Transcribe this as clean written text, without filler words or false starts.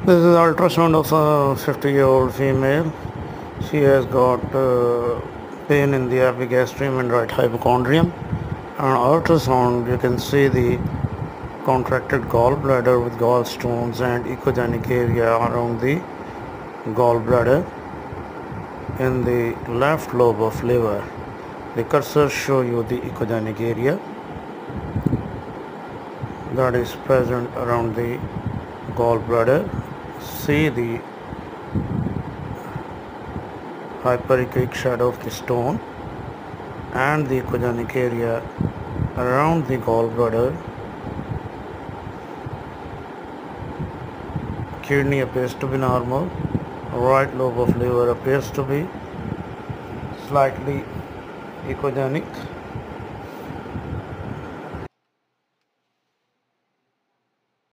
This is ultrasound of a 50-year-old female. She has got pain in the epigastrium and right hypochondrium. On ultrasound, you can see the contracted gallbladder with gallstones and echogenic area around the gallbladder in the left lobe of liver. The cursor show you the echogenic area that is present around the gallbladder. See the hyperechoic shadow of the stone and the echogenic area around the gallbladder. Kidney appears to be normal. Right lobe of liver appears to be slightly echogenic.